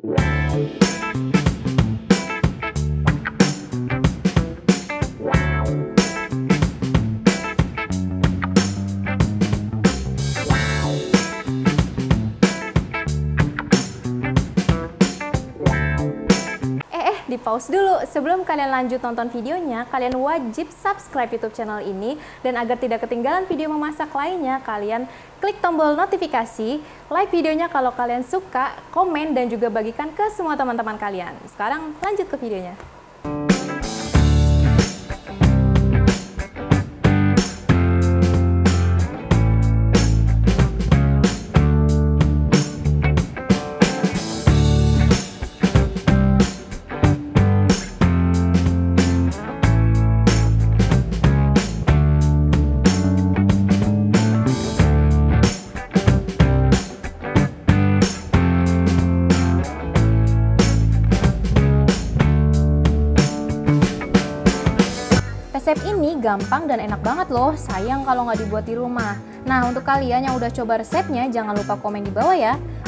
Di pause dulu, sebelum kalian lanjut nonton videonya, kalian wajib subscribe YouTube channel ini, dan agar tidak ketinggalan video memasak lainnya, kalian klik tombol notifikasi, like videonya kalau kalian suka, komen, dan juga bagikan ke semua teman-teman kalian. Sekarang lanjut ke videonya. Resep ini gampang dan enak banget loh, sayang kalau nggak dibuat di rumah. Nah, untuk kalian yang udah coba resepnya, jangan lupa komen di bawah ya.